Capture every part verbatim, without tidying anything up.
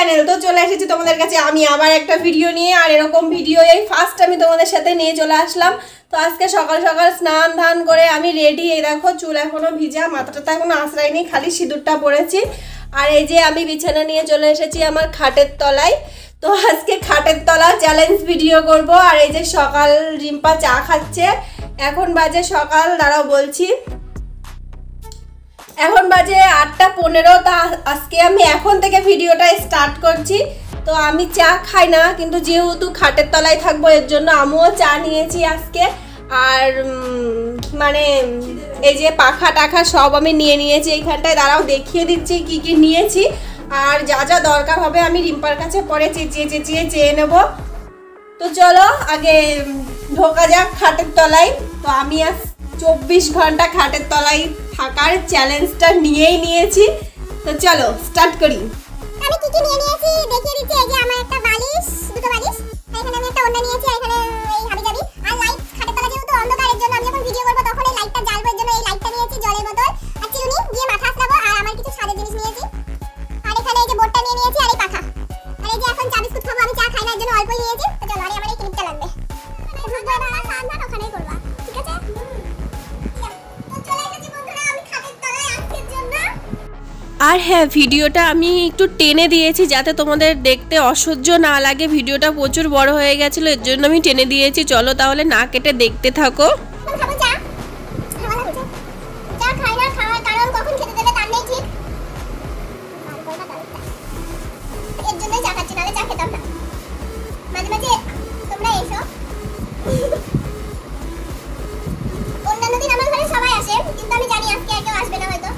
Channel. তো চলে এসেছি তোমাদের কাছে আমি আবার একটা ভিডিও নিয়ে, আর এরকম ভিডিও এই ফার্স্ট আমি তোমাদের সাথে নিয়ে চলে আসলাম। তো আজকে সকাল সকাল স্নান ধান করে আমি রেডি। এই দেখো চুল এখনো ভিজা, মাথাটা এখনো আঁচড়াইনি, খালি সিঁদুরটা পরেছি। আর এই যে আমি বিছানা নিয়ে চলে এসেছি আমার খাটের তলায়। তো আজকে খাটের তলা চ্যালেঞ্জ ভিডিও করব। আর এই যে সকাল রিম্পা চা খাচ্ছে, এখন বাজে সকাল দাঁড়াও বলছি, এখন বাজে আটটা পনেরো। তা আজকে আমি এখন থেকে ভিডিওটা স্টার্ট করছি। তো আমি চা খাই না, কিন্তু যেহেতু খাটের তলায় থাকবো এর জন্য আমিও চা নিয়েছি আজকে। আর মানে এই যে পাখা টাখা সব আমি নিয়ে নিয়েছি এইখানটায়, দাঁড়াও দেখিয়ে দিচ্ছি কি কি নিয়েছি। আর যা যা দরকার হবে আমি রিম্পার কাছে পরে চেঁচিয়ে চেঁচিয়ে চেয়ে নেব। তো চলো আগে ঢোকা যাক খাটের তলায়। তো আমি আজ চব্বিশ ঘন্টা খাটের তলায় থাকার চ্যালেঞ্জটা নিয়েই নিয়েছি। তো চলো স্টার্ট করি। আমি কি কি নিয়ে নিয়েছি দেখিয়ে দিচ্ছি। এই যে আমার একটা বালিশ, দুটো বালিশ, এখানে আমি একটা ওড়না নিয়েছি, এখানে এই হাবিজাবি আর লাইট। খাটের তলা যেহেতু অন্ধকার, এর জন্য আমি যখন ভিডিও করব তখন এই লাইটটা জ্বালবো, এর জন্য এই লাইটটা নিয়েছি, জলের বোতল আর চিরুনি দিয়ে মাথা আসলাবো। আর আমার কিছু সাজের জিনিস নিয়েছি। আর এখানে এই যে বোর্ডটা নিয়ে নিয়েছি আর এই পাখা। আর এই যে এখন চা বিস্কুট খাবো, আমি চা খাই না এর জন্য অল্পই নিয়েছি। তো চলো, আর আমার এই ক্লিপটা লাগবে, ওখানেই করবা, সামনে ওখানেই করবা, ঠিক আছে? আর হ্যাঁ, ভিডিওটা আমি একটু টেনে দিয়েছি যাতে তোমাদের দেখতে অসহ্য না লাগে। ভিডিওটা প্রচুর বড় হয়ে গেছিলো, এর জন্য আমি টেনে দিয়েছি। চলো তাহলে না কেটে দেখতে থাকো। অন্যান্য দিন আমার ঘরে সবাই আসে, কিন্তু আমি জানি আজকে আর কেউ আসবে না হয়তো।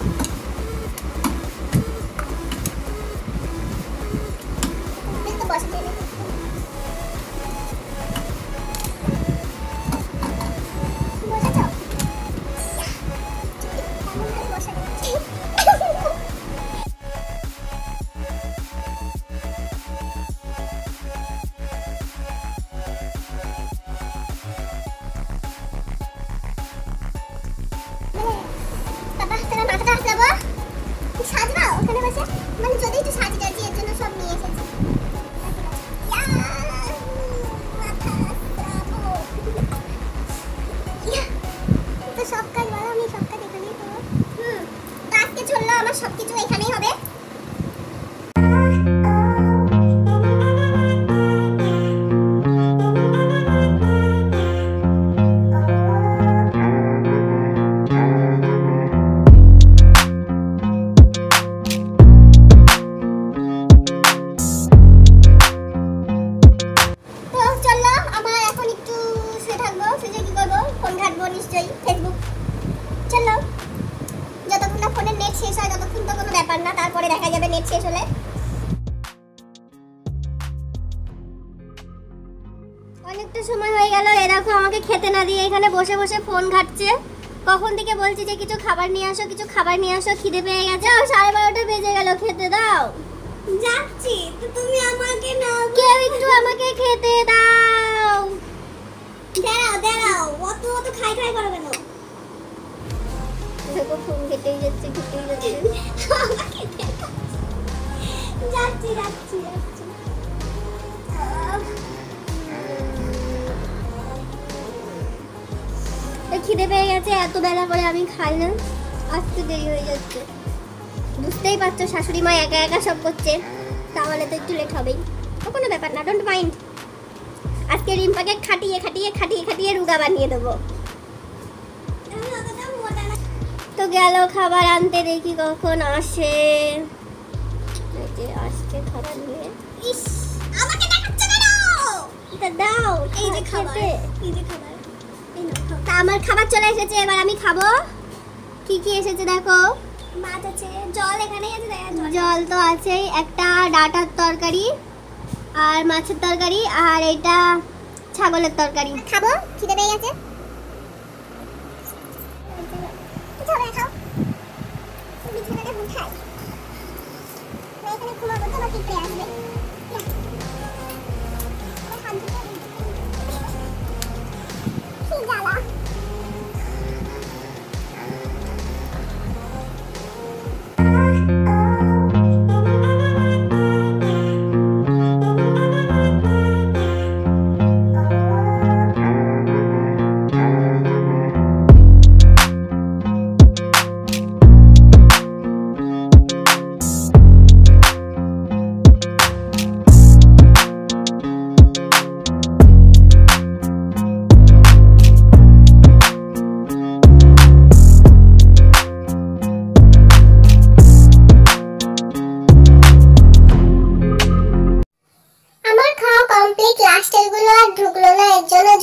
সাজবা ওখানে বসে, মানে যদি একটু সাজি টাজি এর জন্য সব নিয়ে এসেছি। তো সব কাজ বলো, আমি সব কাজ এখানেই করবো। হুম, তো আজকে চললো আমার সবকিছু এখানেই হবে। নিশ্চয়ই ফেসবুক চলো, যতক্ষণ না ফোনের নেট শেষ হয় ততক্ষণ তো কোনো ব্যাপার না, তারপরে দেখা যাবে নেট শেষ হলে। অনেকটা সময় হয়ে গেল, এ দেখো আমাকে খেতে না দিয়ে এখানে বসে বসে ফোন ঘাটছে। কখন থেকে বলছি যে কিছু খাবার নিয়ে আসো, কিছু খাবার নিয়ে আসো, খিদে পেয়ে গেছে। সাড়ে বারোটা বেজে গেল, খেতে দাও। যাচ্ছি তো, তুমি আমাকে না, কেউ একটু আমাকে খেতে দাও। দাঁড়াও দাঁড়াও, অত অত খাই খাই করবে না। দেখো ফোন কেটেই যাচ্ছে, কেটেই যাচ্ছে। যাচ্ছি যাচ্ছি যাচ্ছি। খিদে পেয়ে গেছে, এত বেলা করে আমি খাই না, আসতে দেরি হয়ে যাচ্ছে। বুঝতেই পারছো শাশুড়ি মা একা একা সব করছে, তাহলে তো একটু লেট হবেই। কোনো ব্যাপার না, ডোন্ট মাইন্ড। আজকে রিম্পাকে খাটিয়ে খাটিয়ে খাটিয়ে খাটিয়ে রুগা বানিয়ে দেবো। তো গেল খাবার আনতে, দেখি কখন আসে। আসছে খাবার নিয়ে। ইস, আমাকে দেখাচ্ছ কেন? এটা দাও, এই যে খাবার, এই যে খাবার। তা আমার খাবার চলে এসেছে, এবার আমি খাবো। কি কি এসেছে দেখো, মাছ আছে, জল এখানেই আছে, জল তো আছেই, একটা ডাঁটার তরকারি আর মাছের তরকারি, আর এটা ছাগলের তরকারি। খাবো, খিদে পেয়ে গেছে।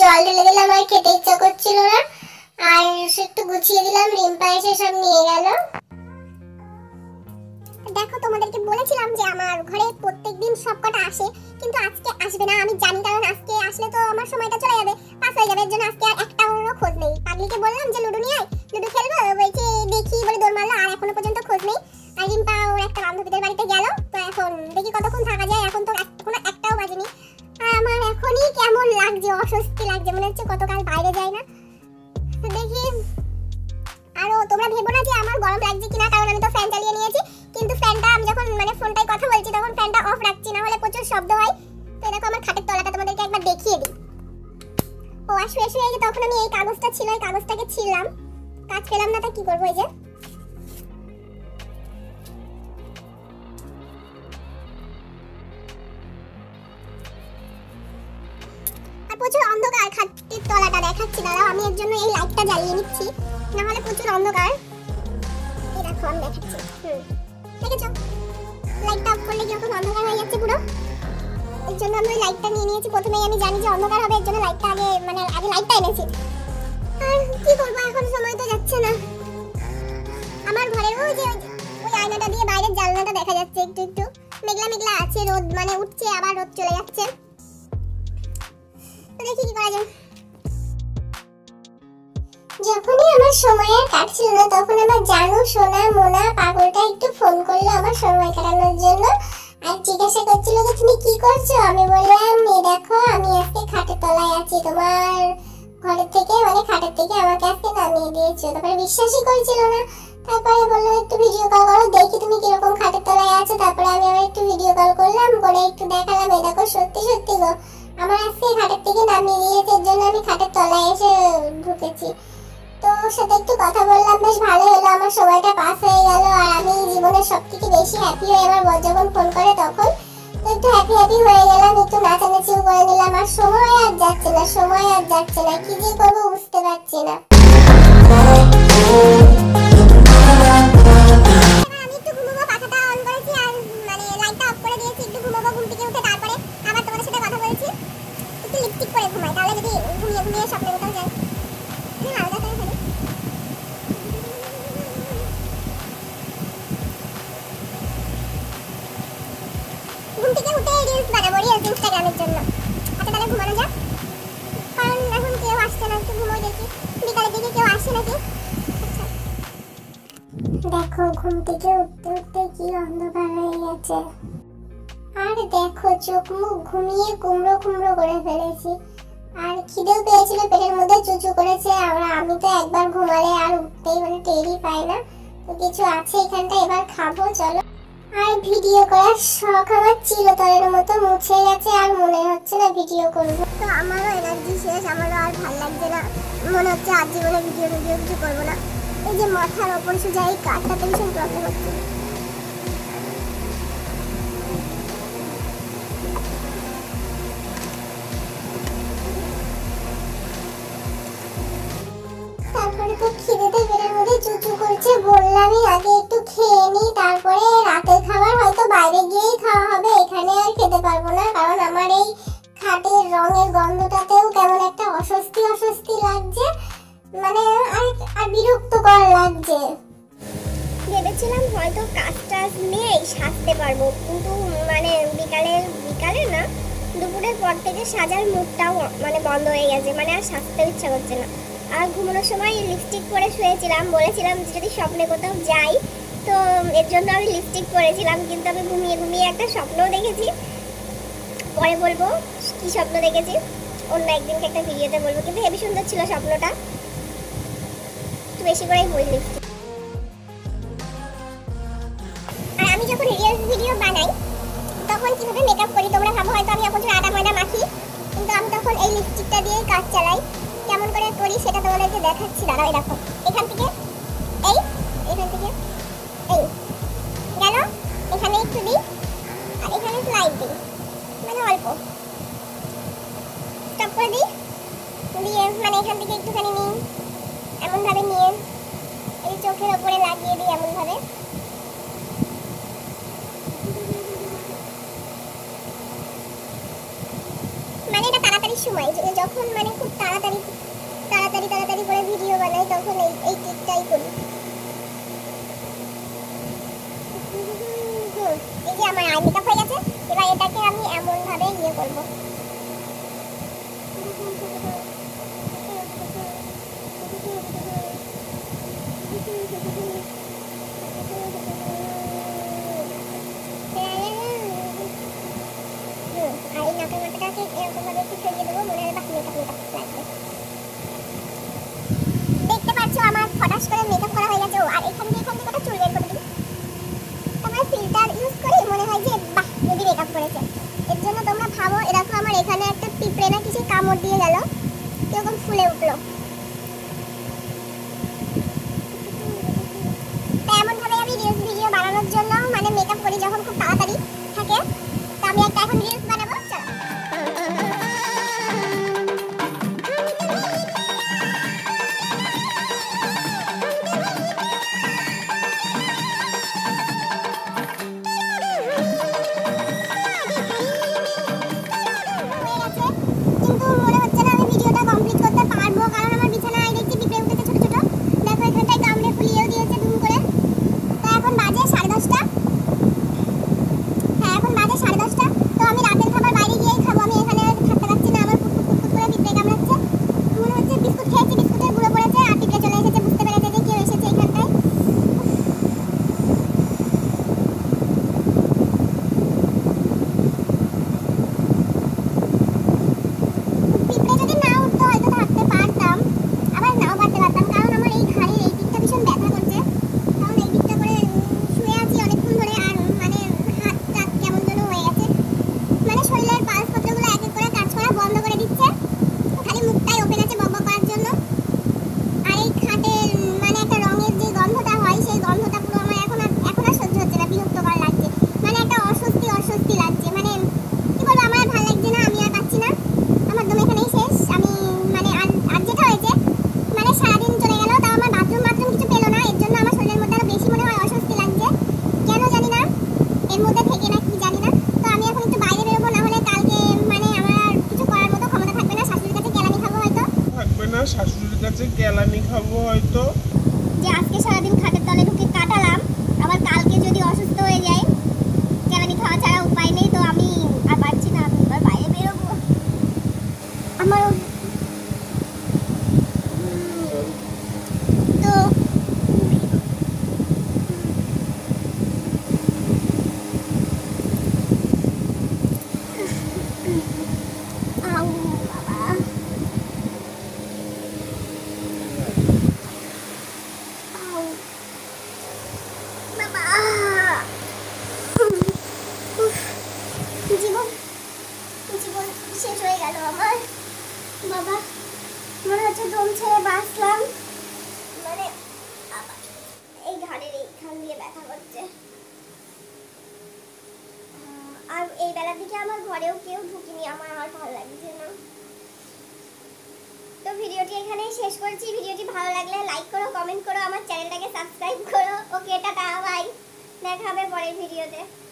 জল ঢেলে দিলাম, আর খেতে ইচ্ছা করছিল না, আর একটু গুছিয়ে দিলাম, রিম্পা এসে সব নিয়ে গেল। দেখো তোমাদেরকে বলেছিলাম যে আমার ঘরে প্রত্যেকদিন সবকটা আসে, কিন্তু আজকে আসবে না আমি জানি, কারণ আজকে আসলে তো আমার সময়টা চলে যাবে, পাস হয়ে যাবে, এর জন্য আজকে আর একটা ওরও খোঁজ নেই। পাগলিকে বললাম যে লুডো নিয়ে আয়, লুডো খেলবো, বলছে দেখি বলে দৌড় মারলো, আর এখনো পর্যন্ত খোঁজ নেই। আর রিম্পা ওর একটা বান্ধবীদের বাড়িতে গেল, তো এখন দেখি কতক্ষণ থাকা যায়, এখন তো এখনো একটাও বাজেনি। আর আমার এখনই কেমন লাগছে, অস্বস্তি লাগছে, মনে হচ্ছে কতকাল বাইরে যাই না। তো দেখি, আর তোমরা ভেবো না যে আমার গরম লাগছে কিনা, কারণ আমি তো ফ্যান চালিয়ে নিয়েছি, কিন্তু ফ্যানটা আমি যখন মানে ফোনটায় কথা বলছি তখন ফ্যানটা অফ রাখছি, না হলে প্রচুর শব্দ হয়। তো দেখো আমার খাটের তলাটা তোমাদেরকে একবার দেখিয়ে দিই। ও আর শুয়ে শুয়ে যে তখন আমি এই কাগজটা ছিল, এই কাগজটাকে ছিললাম, কাজ পেলাম না, তা কি করবো, এই যে আর প্রচুর অন্ধকার, খাটের তলাটা দেখাচ্ছি, দাঁড়াও আমি এর জন্য এই লাইটটা জ্বালিয়ে নিচ্ছি, না হলে প্রচুর অন্ধকার। এই দেখো আমি দেখাচ্ছি, হুম দেখেছো লাইটটা অফ করলে কিরকম অন্ধকার হয়ে যাচ্ছে পুরো, এর জন্য আমি ওই লাইটটা নিয়ে নিয়েছি। প্রথমেই আমি জানি যে অন্ধকার হবে, এর জন্য লাইটটা আগে মানে আগে লাইটটা এনেছি। আর কি করবো, এখন সময় তো যাচ্ছে না। আমার ঘরের ওই যে ওই আয়নাটা দিয়ে বাইরের জানলাটা দেখা যাচ্ছে, একটু একটু মেঘলা মেঘলা আছে, রোদ মানে উঠছে আবার রোদ চলে যাচ্ছে, তো দেখি কি করা যায়। যখনই আমার সময় আর কাটছিল না, তখন আমার জানু সোনা মোনা পাগলটা একটু ফোন করলো আমার সময় কাটানোর জন্য, আর জিজ্ঞাসা করছিল যে তুমি কি করছো। আমি বললাম এই দেখো আমি আজকে খাটের তলায় আছি, তোমার ঘরের থেকে মানে খাটের থেকে আমাকে আজকে নামিয়ে দিয়েছো। তারপরে বিশ্বাসই করছিল না, তারপরে বললো একটু ভিডিও কল করো দেখি তুমি কিরকম খাটের তলায় আছো। তারপরে আমি আবার একটু ভিডিও কল করলাম, করে একটু দেখালাম এই দেখো সত্যি সত্যি গো আমার আজকে খাটের থেকে নামিয়ে দিয়েছে, এর জন্য আমি খাটের তলায় এসে ঢুকেছি। তো সাথে একটু কথা বললাম, বেশ ভালো হলো, আমার সময়টা পাস হয়ে গেল। আর আমি জীবনের সবথেকে বেশি হ্যাপি হই আমার বর যখন ফোন করে তখন, তো একটু হ্যাপি হ্যাপি হয়ে গেলাম, একটু নাচানাচিও করে নিলাম। আর সময় আর যাচ্ছে না, সময় আর যাচ্ছে না, কি যে করবো বুঝতে পারছি না। আমি একটু ঘুমোবো, পাখাটা অন করেছি আর মানে লাইটটা অফ করে দিয়েছি, একটু ঘুমোবো, ঘুম থেকে উঠে তারপরে আবার তোমাদের সাথে কথা বলছি। একটু লিপস্টিক করে ঘুমাই, তাহলে যদি ঘুমিয়ে ঘুমিয়ে স্বপ্নে কোথাও যায়। ঘুম থেকে উঠে রিলস বানাবো, রিলস ইনস্টাগ্রামের জন্য। আচ্ছা তাহলে ঘুমানো যাক, কারণ এখন কেউ আসছে না, একটু ঘুমোই দেখি, বিকালের দিকে কেউ আসে নাকি। দেখো ঘুম থেকে উঠতে উঠতে কি অন্ধকার হয়ে গেছে, আর দেখো চোখ মুখ ঘুমিয়ে কুমড়ো কুমড়ো করে ফেলেছি। আর খিদেও পেয়েছিল, পেটের মধ্যে চুচু করেছে, আর আমি তো একবার ঘুমালে আর উঠতেই মানে টেরই পাই না। তো কিছু আছে এখানটা, এবার খাবো চলো। আর ভিডিও করার শখ আমার চিরতরের মতো মুছে গেছে, আর মনে হচ্ছে না ভিডিও করবো। তো আমারও এনার্জি শেষ, আমারও আর ভালো লাগছে না, মনে হচ্ছে আর জীবনে ভিডিও ভিডিও কিছু করবো না। এই যে মাথার ওপর সোজা এই কাঠটাতে ভীষণ প্রবলেম হচ্ছে। তারপরে তো খিদেতে পেটের মধ্যে চুচু করছে, বললামই আগে একটু খেয়ে নিই, তারপরে রাতের খাবার হয়তো বাইরে গিয়েই খাওয়া হবে, এখানে আর খেতে পারবো না, কারণ আমার এই খাটের রঙের গন্ধটাতেও কেমন একটা অস্বস্তি অস্বস্তি লাগছে, মানে আর আর বিরক্তকর লাগছে। ভেবেছিলাম হয়তো কাজ টাজ নেই সাজতে পারবো, কিন্তু মানে বিকালের বিকালে না দুপুরের পর থেকে সাজার মুডটাও মানে বন্ধ হয়ে গেছে, মানে আর সাজতে ইচ্ছা করছে না। আর ঘুমানোর সময় লিপস্টিক পরে শুয়েছিলাম, বলেছিলাম যদি স্বপ্নে কোথাও যাই তো এর জন্য আমি লিপস্টিক পরেছিলাম, কিন্তু আমি ঘুমিয়ে ঘুমিয়ে একটা স্বপ্নও দেখেছি, পরে বলবো কি স্বপ্ন দেখেছি, অন্য একদিনকে একটা ভিডিওতে বলবো, কিন্তু হেবি সুন্দর ছিল স্বপ্নটা, একটু বেশি করেই বই লিপস্টিক। আর আমি যখন রিলস ভিডিও বানাই তখন কিভাবে মেকআপ করি তোমরা ভাবো হয়তো আমি প্রচুর আটা ময়দা মাখি, কিন্তু আমি তখন এই লিপস্টিকটা দিয়েই কাজ চালাই। কেমন করে করি সেটা তোমাদেরকে দেখাচ্ছি, দাঁড়াও। দেখো এখান থেকে এই এখান থেকে এই গেল, এখানে একটু দিই আর এখানে স্লাইড দিই, মানে অল্প স্টপ করে দিই, দিয়ে মানে এখান থেকে একটুখানি নিই, এমনভাবে নিয়ে এই চোখের ওপরে লাগিয়ে দিই এমনভাবে। মানে এটা তাড়াতাড়ি তাড়াতাড়ি সময়, যখন মানে খুব তাড়াতাড়ি তাড়াতাড়ি তাড়াতাড়ি করে ভিডিও বানাই তখন এই এই ট্রিকটাই করি। এই যে আমার আই মেকআপ হয়ে গেছে, এবার এটাকে আমি এমন ভাবে ইয়ে করবো। আর এই নাকের মাথাটাকে এরকম ভাবে একটু ছড়িয়ে দেবো, মনে হয় বাকি মেকআপ মেকআপ লাগবে। দেখতে পাচ্ছ আমার ফটাস করে মেকআপ করা হয়ে গেছে। আর এখান দিয়ে এখান দিয়ে একটা চুল বের করে দিই, তোমরা ফিল্টার ইউজ করি মনে হয় যে বাহ বেবি মেকআপ করেছে। এর জন্য তোমরা ভাবো এরকম আমার এখানে একটা পিঁপড়ে না কিছু কামড় দিয়ে গেল, কিরকম ফুলে উঠলো। তাই এমন ভাবে আমি রিলস ভিডিও বানানোর জন্য মানে মেকআপ করি যখন খুব তাড়াতাড়ি থাকে। তো আমি একটা এখন রিলস বানাবো, চলো। শাশুড়ির কাছে কেলানি খাবো হয়তো, যে আজকে সারাদিন খাটের তলে ঢুকে কাটালাম, আবার কালকে যদি অসুস্থ হয়ে যাই কেলানি খাওয়া ছাড়া উপায় নেই। তো আমি আর পারছি না, আমি এবার বাইরে বেরোবো। আমার তো আউ বাবা, জীবন জীবন শেষ হয়ে গেল আমার। বাবা মনে হচ্ছে দম ছেড়ে বাঁচলাম, মানে এই ঘাড়ের এইখান দিয়ে ব্যথা করছে। আর এই বেলার দিকে আমার ঘরেও কেউ ঢুকিনি, আমার আর ভালো লাগছে না। তো ভিডিওটি এখানেই শেষ করছি। ভিডিওটি ভালো লাগলে লাইক করো, কমেন্ট করো, আমার চ্যানেলটাকে সাবস্ক্রাইব করো। ওকে, টাটা, বাই, দেখা হবে পরের ভিডিওতে।